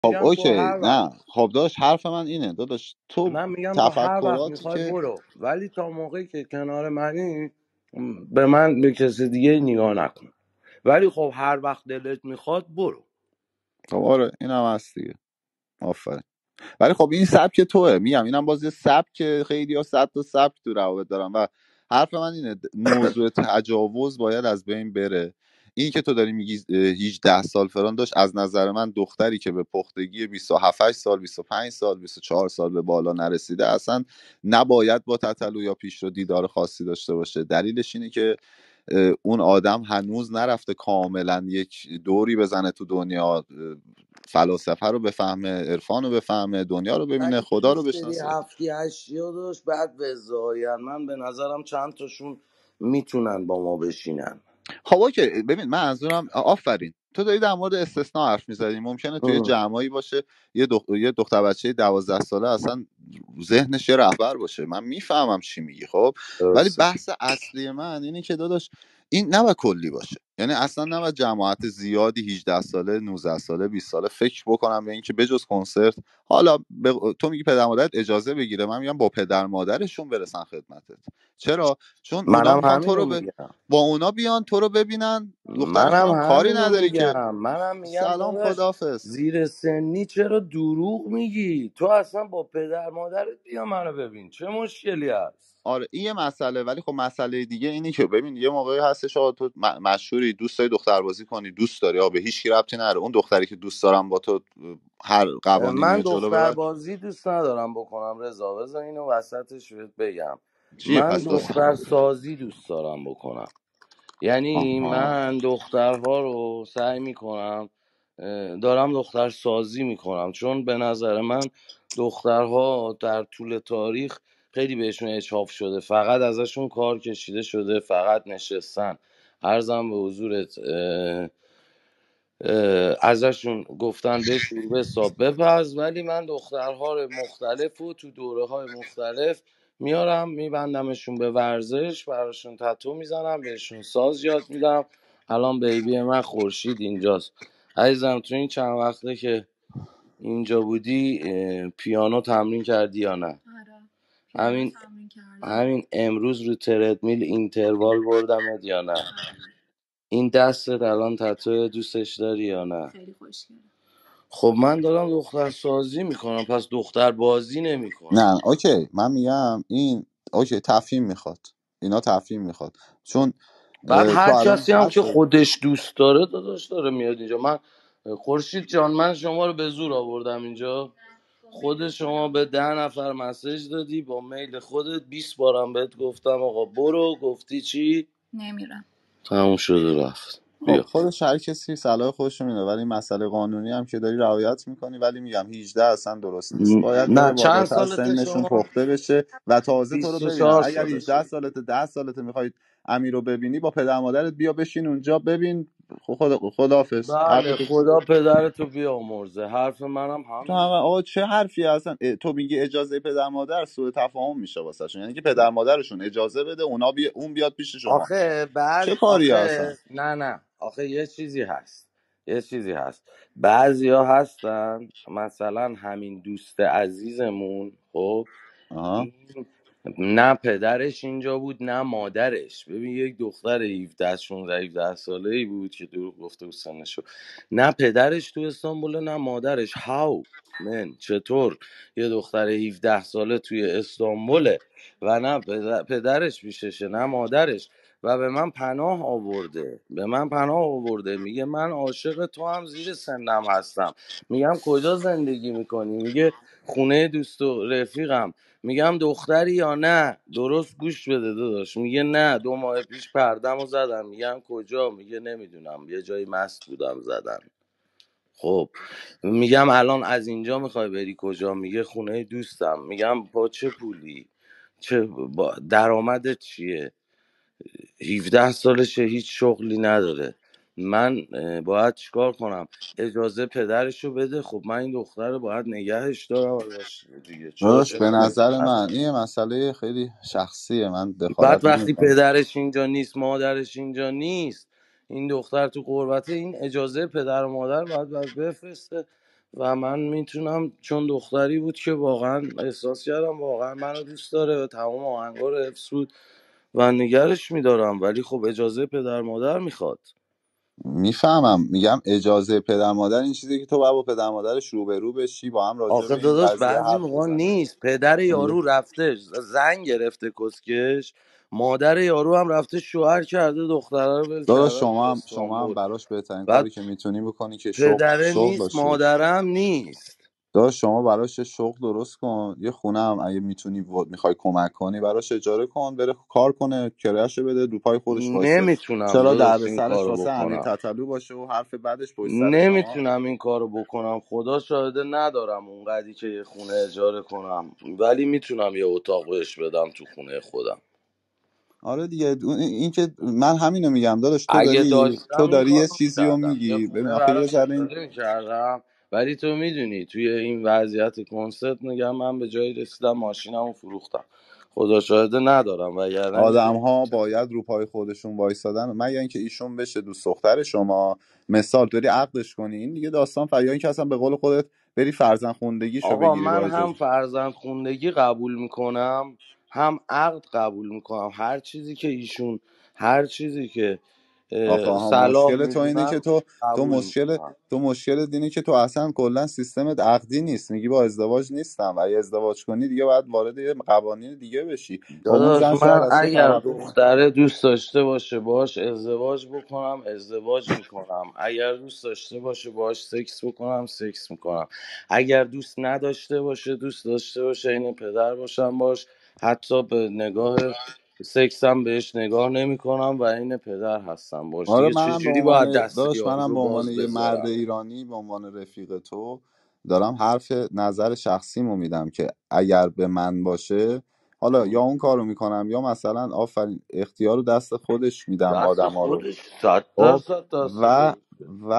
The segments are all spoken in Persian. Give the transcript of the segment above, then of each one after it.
خب میگم تو اوکی، هر وقت، نه خب داداش حرف من اینه داداش، تو من میگم تو هر وقت تفکراتی میخوای که برو، ولی تا موقعی که کنار منی به من، به کسی دیگه نگاه نکن. ولی خب هر وقت دلت میخواد برو. خب آره اینم هست دیگه، آفرین. ولی خب این سبک توه، میگم اینم باز یه سبک، خیلی ها صد تا سبک تو روابط دارن و حرف من اینه موضوع تجاوز باید از بین بره. این که تو داری میگی 18 سال فران داشت، از نظر من دختری که به پختگی 27 سال 25 سال 24 سال به بالا نرسیده اصلا نباید با تتلو یا پیش رو دیدار خاصی داشته باشه. دلیلش اینه که اون آدم هنوز نرفته کاملا یک دوری بزنه تو دنیا، فلاسفه رو بفهمه، عرفان رو بفهمه، دنیا رو ببینه، ولی تو خدا یه رو سری بشناسه. هفتی هشتی ها داشت بعد وضاحیان، من به نظرم چند تاشون میتونن با ما بشینن. خب اوکی، ببین من منظورم آفرین، تو داری در مورد استثناء حرف میزنی. ممکنه توی جمعایی باشه یه دختر بچه 12 ساله اصلا ذهنش یه رهبر باشه، من میفهمم چی میگی. خب ولی درسته. بحث اصلی من اینه که داداش این نباید کلی باشه، یعنی اصلا نباید جماعت زیادی 18 ساله 19 ساله 20 ساله فکر بکنم به اینکه بجز کنسرت، حالا تو میگی پدر مادرت اجازه بگیره، من میگم با پدر مادرشون برسن خدمتت. چرا؟ چون اونا منم میخوان تو همینو رو میگم. با اونا بیان تو رو ببینن، دخترشون منم هم کاری همینو نداری که میگم. منم میگم سلام داداش خدافظ. زیر سنی چرا دروغ میگی؟ تو اصلا با پدر مادرت بیا منو ببین، چه مشکلی هست؟ آره این یه مسئله، ولی خب مسئله دیگه اینی که ببین یه موقعی هستش آقا تو مشهوری، دوست داری دختر بازی کنی، دوست داری به هیچ کی ربطی نره، اون دختری که دوست دارم با تو هر قوانینی من رو جلو دختر ببر. بازی دوست ندارم بکنم رضا، بذار اینو وسطش بهت بگم. چیه من پس داستان؟ دختر سازی دوست دارم بکنم. یعنی آها. من دخترها رو سعی میکنم، دارم دختر سازی میکنم، چون به نظر من دخترها در طول تاریخ خیلی بهشون اچاف شده، فقط ازشون کار کشیده شده، فقط نشستن. عرضم به حضورت ازشون گفتن بشور بساب بپز، ولی من دخترها رو مختلف و تو دوره های مختلف میارم میبندمشون به ورزش، براشون تتو میزنم، بهشون ساز یاد میدم. الان بیبی من خورشید اینجاست. عزیزم تو این چند وقته که اینجا بودی پیانو تمرین کردی یا نه؟ آره پیانو همین تمرین کردم. همین امروز رو تردمیل اینتروال بردمت یا نه؟ آره این دستت الان تتو دوستش داری یا نه؟ خیلی خوشگله. خب من دارم دختر سازی میکنم، پس دختر بازی نمیکنم. نه اوکی، من میگم این اوکی تفهیم میخواد، اینا تفهیم میخواد، چون بعد تو هر الان کسی هم که هست. خودش دوست داره داداش داره میاد اینجا. من خورشید جان من شما رو به زور آوردم اینجا، خود شما به 10 نفر مسیج دادی با میل خودت، 20 بارم بهت گفتم آقا برو، گفتی چی؟ نمیرم. تموم شد و رفت. خب بیا. خودش هر کسی صلاح خودش رو میده، ولی مسئله قانونی هم که داری رعایت میکنی. ولی میگم 18 اصلا درست نیست، باید نه بره چند بالاتر، سالته سنشون شما؟ پخته بشه و تازه تو رو ببینن. 24 اگر سالشه. 18 سالته 10 سالته میخواید امیر رو ببینی، با پدر مادرت بیا بشین اونجا ببین. خدافظ بله حرفتو. خدا پدرتو بیامرزه، حرف منم تو هم همینه. آقا چه حرفی هستن؟ تو میگی اجازه پدر مادر، سوء تفاهم میشه واسهشون، یعنی که پدر مادرشون اجازه بده اونا اون بیاد پیش شما. آخه چه بعد کاری هستن؟ آخه نه نه آخه یه چیزی هست، یه چیزی هست. بعضیا هستن مثلا همین دوست عزیزمون، خب آها. این نه پدرش اینجا بود نه مادرش. ببین یک دختر 17 16 17 ساله ای بود که دروغ گفته بود سنشو، نه پدرش تو استانبول نه مادرش. هاو من چطور یه دختر 17 ساله توی استانبوله و نه پدرش پیششه نه مادرش، و به من پناه آورده، به من پناه آورده، میگه من عاشق تو هم زیر سنم هستم. میگم کجا زندگی میکنی؟ میگه خونه دوست و رفیقم. میگم دختری یا نه؟ درست گوش بده داداش. میگه نه 2 ماه پیش پردمو زدم. میگم کجا؟ میگه نمیدونم یه جایی مست بودم زدن. خب میگم الان از اینجا میخوای بری کجا؟ میگه خونه دوستم. میگم با چه پولی؟ چه درآمدت چیه؟ 17 سالشه هیچ شغلی نداره. من باید چیکار کنم؟ اجازه پدرشو بده. خب من این دختر رو باید نگهش دارم ازش دیگه، چرا داداش به پدرش نظر من هست؟ این یه مسئله خیلی شخصیه، من بعد دخالت وقتی نمیکنم. پدرش اینجا نیست مادرش اینجا نیست، این دختر تو غربته، این اجازه پدر و مادر باید بفرسته. و من میتونم، چون دختری بود که واقعا احساس کردم واقعا منو دوست داره و تمام آهنگا رو حفظ بود و نگرش میدارم، ولی خب اجازه پدر مادر میخواد. میفهمم، میگم اجازه پدر مادر این چیزی که تو باید با پدر مادرش روبرو بشی، با هم راجع آخه به این داداش قضیه بعضی حرف موقع بزنی. نیست، پدر یارو رفته زنگ گرفته کسکش، مادر یارو هم رفته شوهر کرده، دختره رو ول داداش کردن تو شما هم استانبول. براش بهترین بعد کاری که میتونی بکنی که پدره شغل نیست باشه. مادرم نیست. داداش شما براش یه شغل درست کن، یه خونه هم اگه میتونی میخوای کمک کنی براش اجاره کن، بره کار کنه، کرایه‌شو بده، رو پای خودش وایسه. نمیتونم چرا داداش این دردسرش کارو واسه امیر بکنم، تتلو باشه و حرف بعدش پشت سر شما؟ نمیتونم این کارو بکنم، خدا شاهده ندارم اونقدری که یه خونه اجاره کنم، ولی میتونم یه اتاق بهش بدم تو خونه خودم. آره دیگه، این که من همینو میگم داداش، تو اگه داری داشتم این یه کارو چیزی رو میکردم، یه میگی، ببین خونه آخه یه براش ذره این. اجاره میکردم. ولی تو میدونی توی این وضعیت کنسرت میگم من به جایی رسیدم ماشینم رو فروختم، خدا شاهده ندارم، وگرنه این آدم ها باید رو پای خودشون وایسادن، مگر اینکه ایشون بشه دوست دختر شما، مثال داری عقدش کنی، این دیگه داستان یا اینکه اصلا به قول خودت بری فرزند خوندگیشو آقا بگیری با من هم اجازه. فرزند خوندگی قبول میکنم، هم عقد قبول میکنم، هر چیزی که آخه ها، صلاح مشکل تو اینه که میدونن تو قبول مشکل میکنم. تو مشکلت اینه که تو اصلا کلا سیستمت عقدی نیست، میگی با ازدواج نیستم، و اگه ازدواج کنی دیگه باید وارد یه قوانین دیگه بشی. با اون داداش زن شاید من از تو اگر توقع. دختره دوست داشته باشه باش ازدواج بکنم ازدواج میکنم، اگر دوست داشته باشه باش سکس بکنم سکس میکنم، اگر دوست نداشته باشه دوست داشته باشه این پدر باشم باش، حتی به نگاه سکسم بهش نگاه نمیکنم و این پدر هستم باش، آره، دیگه منم به چجوری باید عنوان دست داداش، یارو منم رو به عنوان باز یه مرد بذارم؟ ایرانی، به عنوان رفیق تو دارم حرف نظر شخصیمو میدم که اگر به من باشه، حالا یا اون کارو میکنم یا مثلا آفرین اختیار رو دست خودش میدم دست آدما رو. خودش، صد خب درصد دست و خودش.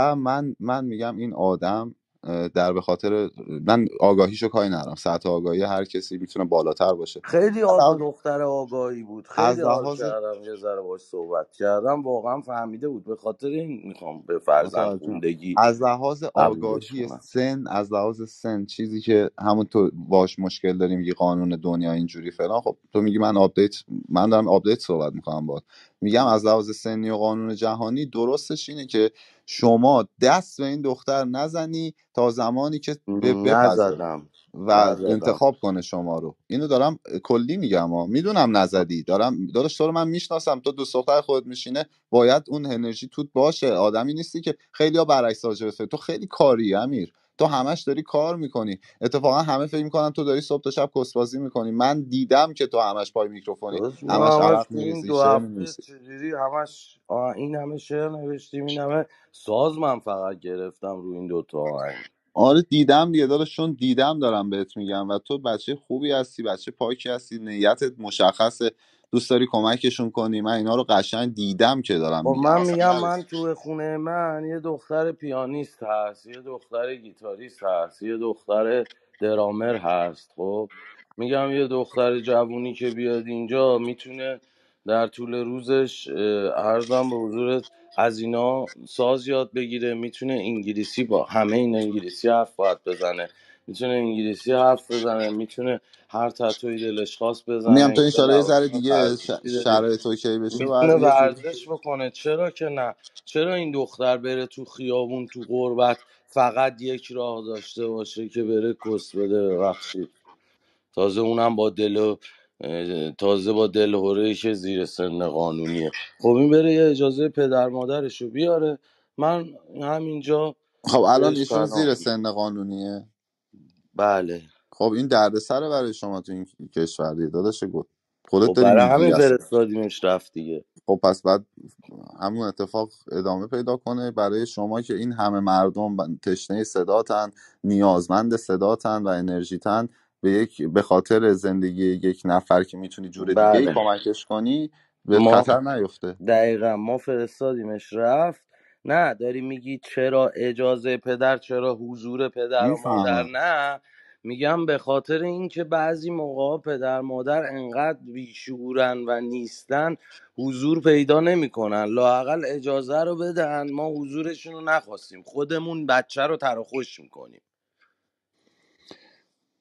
من میگم این آدم در به خاطر من آگاهیشو کاری ندارم، سطح آگاهی هر کسی میتونه بالاتر باشه. خیلی دختر آگاهی بود، خیلی از حال لحاظ کردم یه ذره باش صحبت کردم، واقعا فهمیده بود، به خاطر این میخوام به فرزند متوجهم. خوندگی از لحاظ قبولش آگاهی کنم. سن، از لحاظ سن چیزی که همون تو باش مشکل داری، میگی قانون دنیا اینجوری فلان، خب تو میگی من دارم آپدیت صحبت میکنم با، میگم از لحاظ سنی و قانون جهانی درستش اینه که شما دست به این دختر نزنی تا زمانی که بپذیره نزدم و نزدم انتخاب کنه شما رو. اینو دارم کلی میگم ها، میدونم نزدی، دارم داداش تو رو من میشناسم، تو دوست دختر خودت میشینه باید اون انرژی توت باشه، آدمی نیستی که خیلی‌ها برعکس راجع به تو خیلی کاری امیر، تو همش داری کار میکنی، اتفاقا همه فکر میکنن تو داری صبح تا شب کسبازی میکنی، من دیدم که تو همش پای میکروفونی، درست، همش ما همش عرق تو این میریزی، دو شعر هفته می‌نویسی. چجوری همش این همه شعر نوشتیم، این همه ساز من فقط گرفتم رو این دوتا آهنگ. آره دیدم دیگه داداش، چون دیدم دارم بهت میگم، و تو بچه خوبی هستی، بچه پاکی هستی، نیتت مشخصه، دوست داری کمکشون کنی، من اینا رو قشنگ دیدم که دارم خب میگم من اصلا میگم نریز. من تو خونه من یه دختر پیانیست هست، یه دختر گیتاریست هست، یه دختر درامر هست. خب میگم یه دختر جوونی که بیاد اینجا میتونه در طول روزش ارزم به حضورت از اینا ساز یاد بگیره، میتونه انگلیسی، با همه این انگلیسی حرف باید بزنه، میتونه انگلیسی حرف بزنه، میتونه هر تتوی دلش خواست میگم بزنه، تو یه انشالله یه ذره لوازم دیگه ورزشی داره، شرایط اوکی بشه میتونه بعد یه جور. ورزش بکنه، چرا که نه؟ چرا این دختر بره تو خیابون تو غربت فقط یک راه داشته باشه که بره کس بده؟ ببخشید، تازه اونم با تازه با دلهوره که زیر سن قانونیه. خب این بره یه اجازه پدر مادرشو بیاره، من همینجا خب الان بهش ایشون پیام زیر میدم. سن قانونیه؟ بله. خب این دردسره برای شما تو این کشور دیگه داداش، خودت خب داری برای میگی. همین فرستادیمش رفت دیگه. خب پس بعد همون اتفاق ادامه پیدا کنه برای شما که این همه مردم تشنه صداتن، نیازمند صداتن و انرژیتن، به خاطر زندگی یک نفر که میتونی جور دیگه ای بله. کمکش کنی بهت ما خطر نیفته. دقیقا ما فرستادیمش رفت. نه داری میگی چرا اجازه پدر، چرا حضور پدر و مادر؟ میفهمم. نه، میگم به خاطر اینکه بعضی موقع پدر مادر انقدر بیشورن و نیستن، حضور پیدا نمیکنن، لااقل اجازه رو بدن، ما حضورشون رو نخواستیم، خودمون بچه رو تراخوش میکنیم.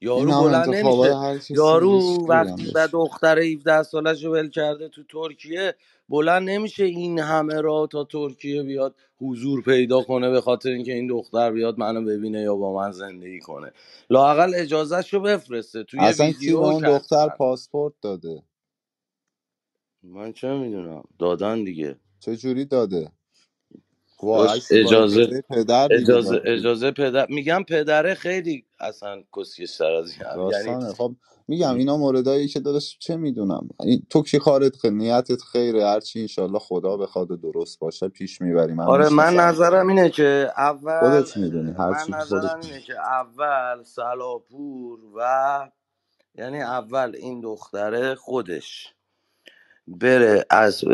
این یارو هم بلند انتخابای نمیشه. هر کسی هیچ یارو جوری وقتی هم به بشه. دختر 17 سالش رو ول کرده تو ترکیه، بلند نمیشه این همه راه تا ترکیه بیاد حضور پیدا کنه به خاطر اینکه این دختر بیاد منو ببینه یا با من زندگی کنه. لااقل اجازهش رو بفرسته توی اصلا کی به ویدیو اون دختر کسرن. پاسپورت داده؟ من چه میدونم، دادن دیگه. چه جوری داده؟ با داشت عکس با اجازه پدر دیگه داده. اجازه پدر، میگم پدره خیلی اصلا کسکشتر از این یعنی. داستانه. خب میگم اینا موردایی که داداش چه میدونم تو کی کارت نیتت خیره، هرچی انشالله خدا بخواد و درست باشه پیش میبری. من آره من میشناسم، نظرم اینه که اول خودت میدونی من هرچی که خودت نظرم اینه که اول سلاپور و یعنی اول این دختره خودش بره از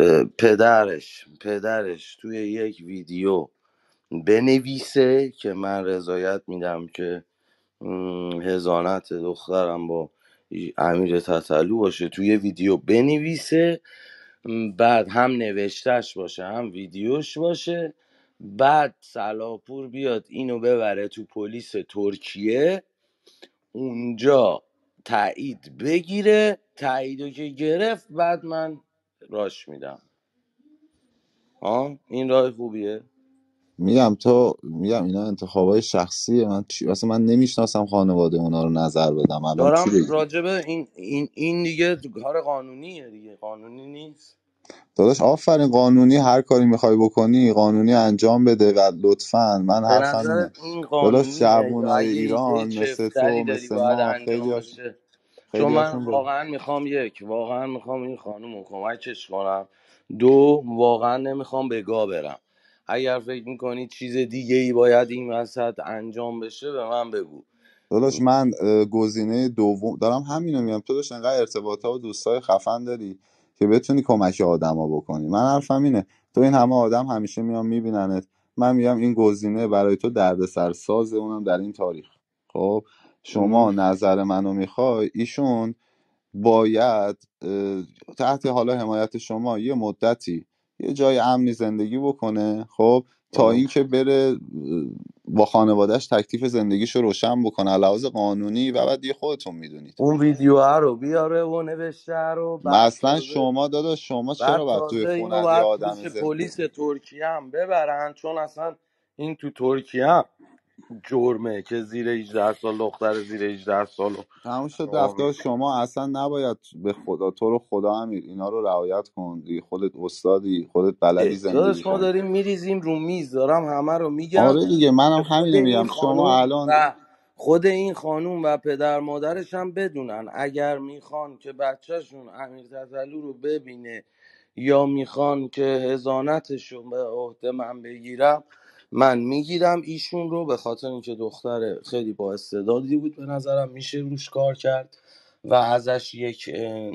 پدرش توی یک ویدیو بنویسه که من رضایت میدم که هزانت دخترم با امیر تتلو باشه، توی ویدیو بنویسه. بعد هم نوشتش باشه هم ویدیوش باشه. بعد سلاپور بیاد اینو ببره تو پلیس ترکیه، اونجا تایید بگیره، تاییدو که گرفت بعد من راش میدم. این راه خوبیه. میگم. تو میگم اینا انتخابای شخصیه، من چی اصلا من نمیشناسم خانواده اونا رو نظر بدم الان چی دارم بگیم. راجبه این دیگه کار قانونیه دیگه، قانونی نیست. داداش آفرین، قانونی هر کاری میخوای بکنی قانونی انجام بده و لطفا من به حرفم اینه. نظرت این داداش قانونیه یا جوونای اگه یه ایران مثل تو چفتری داری مثل باید ما انجام بشه؟ چون من خیلیاتون به واقعا میخوام این خانم رو کمکش کنم. دو، واقعا نمیخوام بگا برم. اگر فکر میکنی چیز دیگه ای باید این وسط انجام بشه به من بگو. داداش من گزینه دوم دارم همینو میگم. تو داشت انقدر ارتباطات و دوستای خفن داری که بتونی کمک آدما بکنی. من حرفم اینه، تو این همه آدم همیشه میان میبیننت، من میگم این گزینه برای تو دردسر سازه، اونم در این تاریخ. خب شما نظر منو میخوای، ایشون باید تحت حالا حمایت شما یه مدتی یه جای امنی زندگی بکنه، خب تا خب اینکه بره با خانوادهش تکلیف زندگیشو روشن بکنه لحاظ قانونی و بعد دیگه خودتون میدونید. اون ویدیو رو بیاره و نوشته رو، بعد مثلا تازه شما داداش شما بعد چرا باید توی تازه اینو خونت یه باید آدم پیش پلیس ترکیه هم ببرن، چون اصلا این تو ترکیه هم جرمه که زیر 18 سال دختر زیر 18 سال رو تموم شد شما رفته. شما اصلا نباید به خدا، تو رو خدا امیر اینا رو رعایت کن دیگه. خودت استادی، خودت بلدی زندگی داداش ما کنی. داریم میریزیم رو میز، دارم همه رو میگم آره دیگه منم که همینو میگم. شما الان خود این خانوم و پدر مادرش هم بدونن اگر میخوان که بچهشون امیر تسلو رو ببینه یا میخوان که هزانتش رو به عهده من بگیرم، من میگیرم ایشون رو، به خاطر اینکه دختر خیلی با استعدادی بود به نظرم میشه روش کار کرد و ازش یک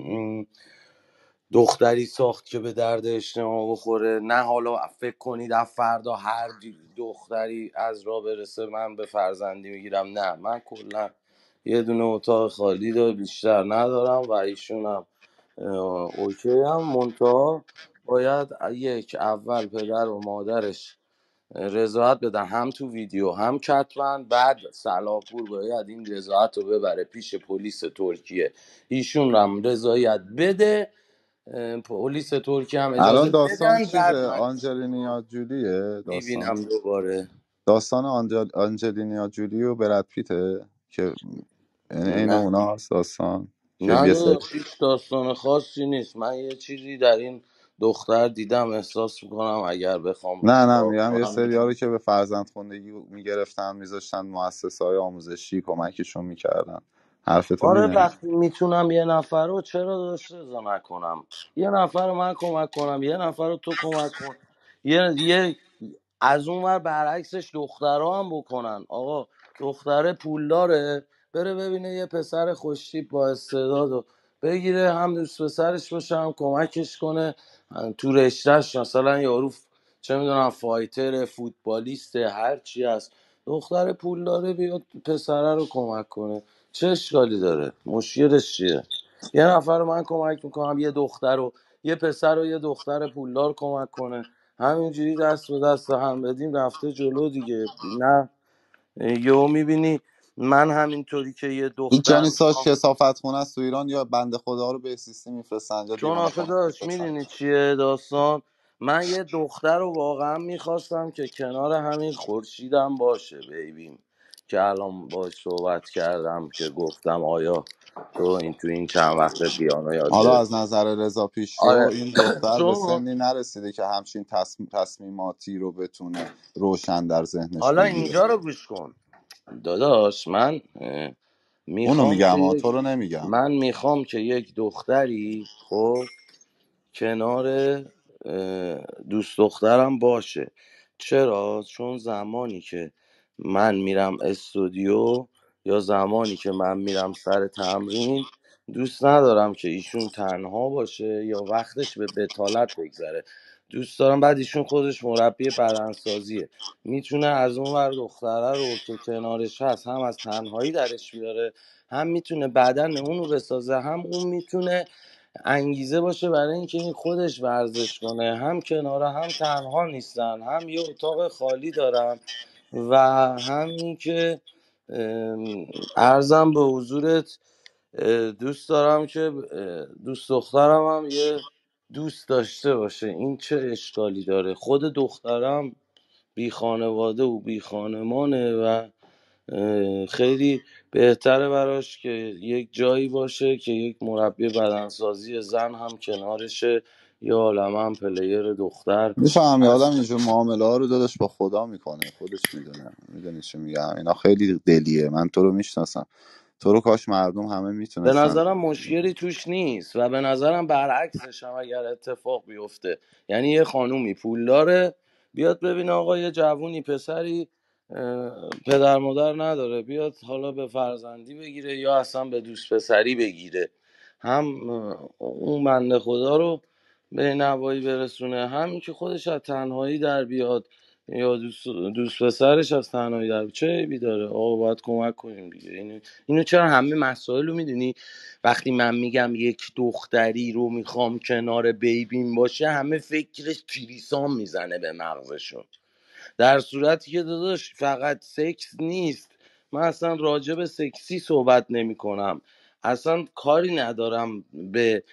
دختری ساخت که به درد اجتماع بخوره. نه حالا فکر کنید از فردا هر دختری از راه برسه من به فرزندی میگیرم، نه، من کلا یه دونه اتاق خالی داره بیشتر ندارم و ایشون هم اوکی هم منتها باید یک اول پدر و مادرش رضایت بدن هم تو ویدیو هم کتبن، بعد سلاپور باید این رضایت رو ببره پیش پلیس ترکیه، ایشون هم رضایت بده، پلیس ترکیه هم الان اجازه داستان بدن، بعد چیزه؟ من ایشون رو آنجلینیا جولیه داستان؟ میبینم دوباره. داستان آنجلینیا جولی و براد پیته که یعنی عین نه اونا هست داستان که نه یه سری. داداش، هیچ داستان خاصی نیست. من یه چیزی در این دختر دیدم، احساس میکنم اگر بخوام نه چیکار میگم یه کنم. سری رو که به فرزند خواندگی میگرفتن میذاشتن مؤسسه های آموزشی کمکشون میکردن. حرفتون آره اینه. وقتی میتونم یه نفر رو چرا داشت رضا نکنم، یه نفر رو من کمک کنم، یه نفر رو تو کمک کن، یه از اون ور برعکسش دخترها هم بکنن. آقا دختره پولداره، بره ببینه یه پسر خوشتیپ با استعداد رو بگیره، هم دوست پسرش باشه هم کمکش کنه تو رشتهش، مثلا یارو چه میدونم فایتر، فوتبالیست، هر چی هست، دختر پولداره بیاد پسره رو کمک کنه، چه اشکالی داره؟ مشکلش چیه؟ یه نفر رو من کمک میکنم، یه دختر رو، یه پسر و یه دختر پولدار کمک کنه، همینجوری دست به دست هم بدیم رفته جلو دیگه. نه یهو میبینی من همینطوری که یه هیچ دختر جانی ساش میخوام. کثافت خونه است تو ایران یا بنده خدا رو به سیستم میفرستن اینجا چون دیوونه آخه خونه داشت میفرستن. میدونی چیه داستان، من یه دختر رو واقعا میخواستم که کنار همین خورشیدم باشه بیبیم، که الان باش صحبت کردم که گفتم آیا تو این تو این چند وقت پیانو یاد حالا گرفت. از نظر رضا پیشرو آره این دختر به چون سنی نرسیده که همچین تصمیماتی رو بتونه روشن در ذهنش حالا بگیره. اینجا رو گوش کن داداش، من اونو میخوام که میگم تو رو نمیگم. یک دختری خب کنار دوست دخترم باشه. چرا؟ چون زمانی که من میرم استودیو یا زمانی که من میرم سر تمرین، دوست ندارم که ایشون تنها باشه یا وقتش به بتالت بگذره. دوست دارم بعد ایشون خودش مربی بدنسازیه، میتونه از اون ور دختره رو که کنارش هست هم از تنهایی درش بیاره، هم میتونه بدن اونو بسازه، هم اون میتونه انگیزه باشه برای اینکه این خودش ورزش کنه. هم کناره هم تنها نیستن، هم یه اتاق خالی دارن، و همین که ارزم به حضورت دوست دارم که دوست دخترم هم یه دوست داشته باشه. این چه اشکالی داره؟ خود دخترم بی خانواده و بی خانمانه و خیلی بهتره براش که یک جایی باشه که یک مربی بدنسازی زن هم کنارشه، یا عالمه هم پلیر دختر میفهمی هست. آدم اینجور معامله ها رو داداش با خدا میکنه، خودش میدونه. میدونی چی میگم؟ اینا خیلی دلیه. من تو رو میشناسم، تو رو کاش مردم همه به میتونستن. نظرم مشکلی توش نیست و به نظرم برعکسش هم اگر اتفاق بیفته، یعنی یه خانومی پول داره بیاد ببینه آقا یه جوونی پسری پدر مادر نداره، بیاد حالا به فرزندی بگیره یا اصلا به دوست پسری بگیره، هم اون بنده خدا رو به نوایی برسونه، همین که خودش از تنهایی در بیاد یا دوست پسرش از تنهایی در بیاد. چه عیبی داره آقا؟ باید کمک کنیم دیگه. اینو چرا همه مسائل رو میدونی وقتی من میگم یک دختری رو میخوام کنار بیبیم باشه، همه فکرش تریسام میزنه به مغزشون، در صورتی که داداش فقط سکس نیست. من اصلا راجع به سکسی صحبت نمی کنم، اصلا کاری ندارم به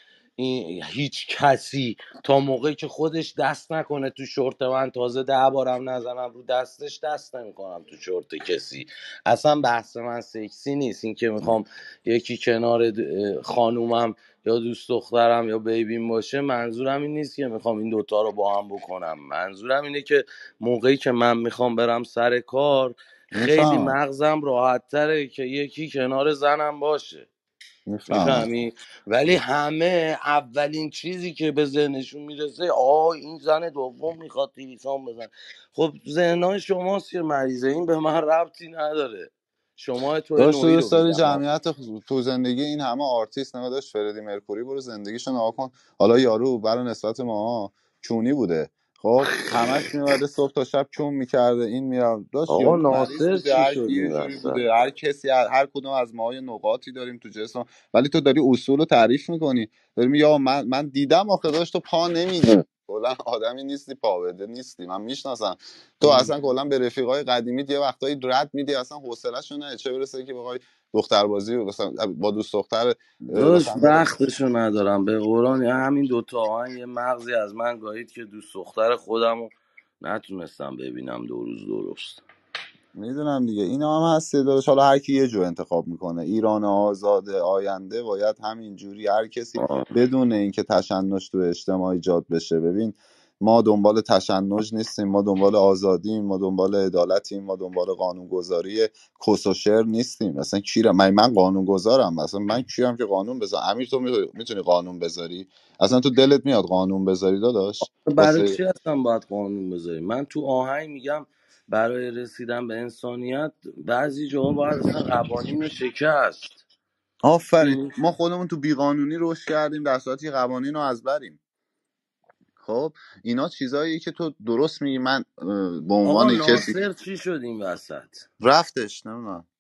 هیچ کسی تا موقعی که خودش دست نکنه تو شورت من، تازه 10 بارم نزنم رو دستش، دست نمیکنم تو شورت کسی. اصلا بحث من سکسی نیست، این که میخوام یکی کنار خانومم یا دوست دخترم یا بیبیم باشه، منظورم این نیست که میخوام این دوتا رو با هم بکنم. منظورم اینه که موقعی که من میخوام برم سر کار، خیلی میفهمم مغزم راحت تره که یکی کنار زنم باشه. میفهمم میفهمی؟ ولی همه اولین چیزی که به ذهنشون میرسه این زن دوم میخواد تریسام بزن. خب ذهنهای شماست که مریضه، این به من ربطی نداره. شما تو داشت. تو نوعی رو دوست داری میگم جمعیت تو زندگی این همه آرتیست نگاه داشت، فردی مرکوری برو زندگیشو نگاه کن. حالا یارو برای نسبت ما کونی بوده، خب همش میومده صبح تا شب کون میکرده، این میاد داشت. آقا یارو مریض ناصر بوده، چی هر شد کی این یه جوری وسط؟ بوده، هر کسی هر کدوم از ما یه نقاطی داریم تو جسم. ولی تو داری اصول رو تعریف میکنی، داری میگی آقا من دیدم آخه داشت تو پا نمیدی، کلا آدمی نیستی پا بده نیستی، من میشناسم. تو اصلا کلا به رفیقای قدیمیت یه وقتایی رد میدی، اصلا حوصله‌شو نه، چه برسه که بخوای دختر بازی مثلا با دوست دختر داشت مثلا بره. وقتشو ندارم به قرآن. همین دوتا آهنگ یه مغزی از من گاهید که دوست دختر خودمو نتونستم ببینم 2 روز درست. میدونم دیگه اینا هم هست داداش. حالا هر کی یه جو انتخاب میکنه. ایران آزاد آینده باید همین جوری هر کسی آه. بدون اینکه تشنج تو اجتماع ایجاد بشه. ببین ما دنبال تشنج نیستیم، ما دنبال آزادیم، ما دنبال عدالتیم، ما دنبال قانونگذاری کس و شر نیستیم. مثلا من قانون گذارم، مثلا من کیم که قانون بذارم؟ امیر تو میتونی قانون بذاری؟ اصلا تو دلت میاد قانون بذاری داداش برای واسه؟ چی اصلا باید قانون بذاریم؟ من تو آهنگ میگم برای رسیدن به انسانیت بعضی جاها باید اصلا قوانین رو شکست. آفرین. این ما خودمون تو بیقانونی رشد کردیم در صورتی که قوانین رو از بریم. خب اینا چیزاییه که تو درست میگی. من به آقا عنوان کسی ناصر چی شد این وسط؟ رفتش نمیدونم.